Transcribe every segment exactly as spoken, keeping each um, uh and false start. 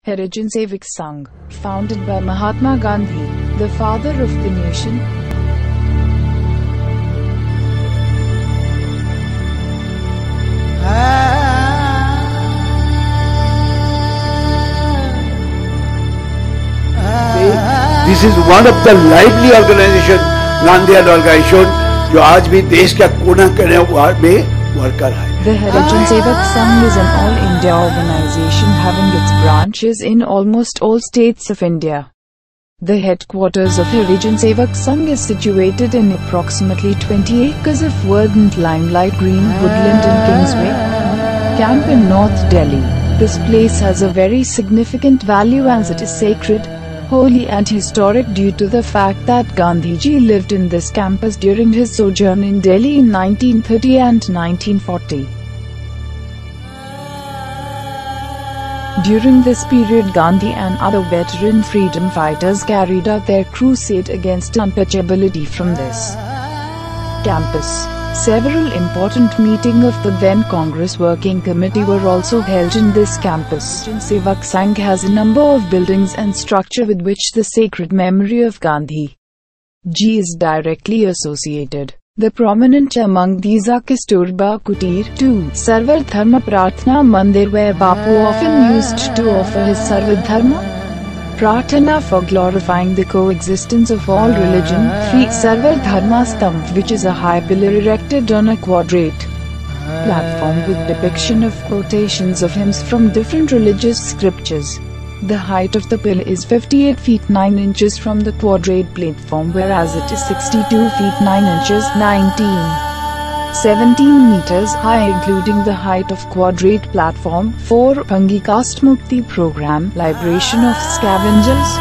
Harijan Sevak Sangh, founded by Mahatma Gandhi, the father of the nation. This is one of the lively organization, Gandhian organization, जो आज भी देश का कोना कोने में वर्कर है. The Harijan Sevak Sangh is an all-India organization having its branches in almost all states of India. The headquarters of Harijan Sevak Sangh is situated in approximately twenty acres of verdant limelight green woodland in Kingsway Camp in North Delhi. This place has a very significant value as it is sacred, holy and historic due to the fact that Gandhiji lived in this campus during his sojourn in Delhi in nineteen thirty and nineteen forty. During this period, Gandhi and other veteran freedom fighters carried out their crusade against untouchability from this campus. Several important meetings of the then Congress Working Committee were also held in this campus. Sevak Sangh has a number of buildings and structure with which the sacred memory of Gandhi Ji is directly associated. The prominent among these are Kasturba Kutir, two, Sarva Dharma Prarthana Mandir, where Bapu often used to offer his Sarva Dharma Prarthana for glorifying the coexistence of all religion, three, Sarva Dharma Stambh, which is a high pillar erected on a quadrate platform with depiction of quotations of hymns from different religious scriptures. The height of the pillar is fifty-eight feet nine inches from the quadrate platform, whereas it is sixty-two feet nine inches nineteen seventeen meters high, including the height of quadrate platform. four. Pangi Caste Mukti Program, Liberation of Scavengers.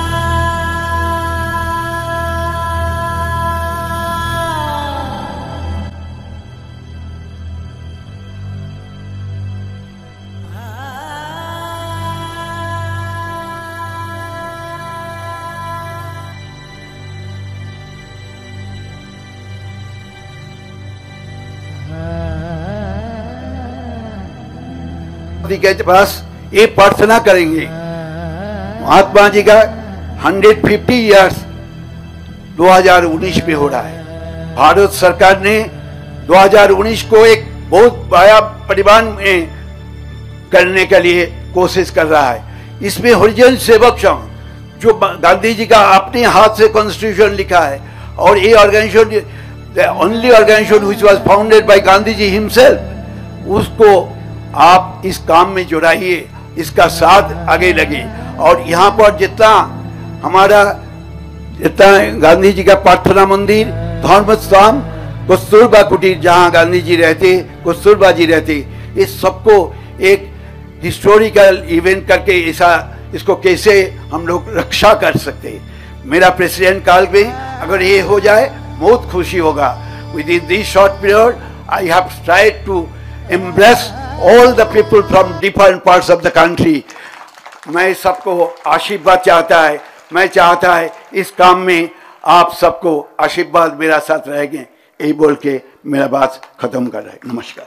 के पास ये प्रार्थना करेंगे. महात्मा जी का एक सौ पचास years दो हज़ार उन्नीस में हो रहा है. भारत सरकार ने दो हज़ार उन्नीस को एक बहुत बड़ा परिमाण में करने के लिए कोशिश कर रहा है. इसमें हरिजन सेवक संघ, जो गांधी जी का अपने हाथ से कॉन्स्टिट्यूशन लिखा है, और ये organisation the only organisation which was founded by Gandhi ji himself, उसको आप इस काम में जुड़ाइए, इसका साथ आगे लगे. और यहाँ पर जितना हमारा जितना गांधी जी का प्रार्थना मंदिर, धर्मस्थान, कस्तूरबा कुटीर जहाँ गांधी जी रहते, कस्तूरबा जी रहते, इस सबको एक हिस्टोरिकल इवेंट करके ऐसा इसको कैसे हम लोग रक्षा कर सकते हैं. मेरा प्रेसिडेंट काल में अगर ये हो जाए बहुत खुशी होगा. Within this short period I have tried to embrace all the people from different parts of the country. मैं सबको आशीर्वाद चाहता है. मैं चाहता है इस काम में आप सबको आशीर्वाद मेरा साथ रहेंगे. यही बोल के मेरा बात खत्म कर रहा है. नमस्कार.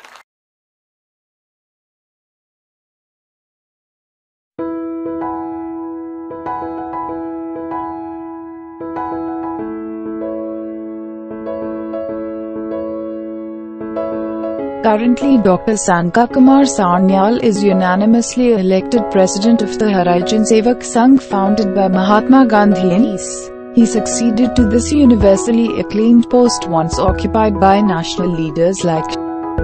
Currently, Doctor Sankakumar Sanyal is unanimously elected president of the Harijan Sevak Sangh, founded by Mahatma Gandhi. He succeeded to this universally acclaimed post once occupied by national leaders like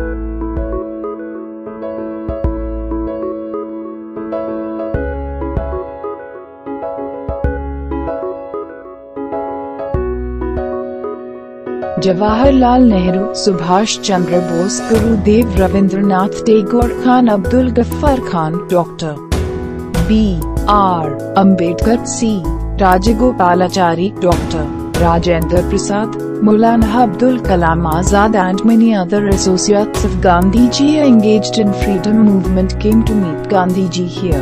Jawahar Lal Nehru, Subhash Chanrdra Bose, Guru Dev Ravindra Nath Tegore, Khan Abdul Gaffar Khan, Doctor B R Ambedkar, C Rajagopalachari, Doctor Rajendra Prasad, Maulana Abdul Kalam Azad and many other associates of Gandhiji engaged in freedom movement came to meet Gandhiji here.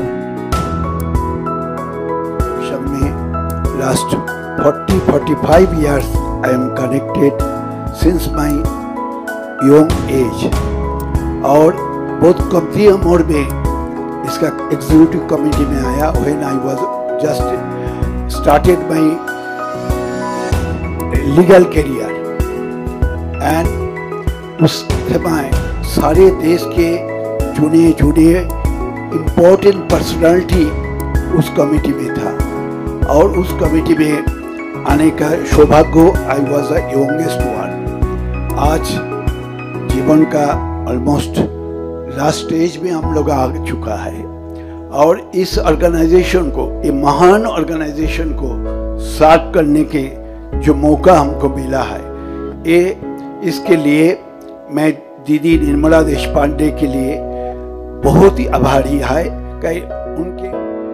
सब में last forty to forty-five years I am connected since my young age. और बहुत कमती उम्र में इसका executive committee में आया when I was just started my legal career and उस समय सारे देश के चुने चुने इम्पोर्टेंट पर्सनालिटी उस कमेटी में था और उस कमेटी में आने का सौभाग्य I was the youngest one. आज जीवन का ऑलमोस्ट लास्ट स्टेज में हम लोग आ चुका है और इस ऑर्गेनाइजेशन को, ये महान ऑर्गेनाइजेशन को स्टार्ट करने के जो मौका हमको मिला है, ये इसके लिए मैं दीदी निर्मला देशपांडे के लिए बहुत ही आभारी है कि उनके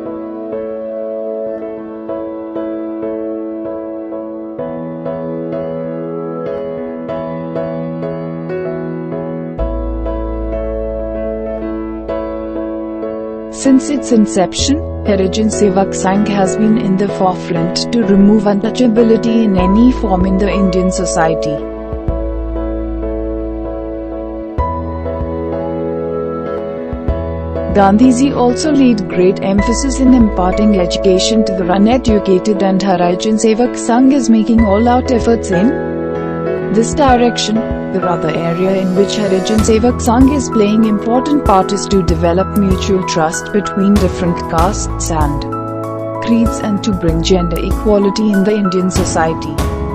Since its inception, Harijan Sevak Sangh has been in the forefront to remove untouchability in any form in the Indian society. Gandhiji also laid great emphasis in imparting education to the uneducated, and Harijan Sevak Sangh is making all-out efforts in this direction. The other area in which Harijan Sevak Sangh is playing important part is to develop mutual trust between different castes and creeds and to bring gender equality in the Indian society.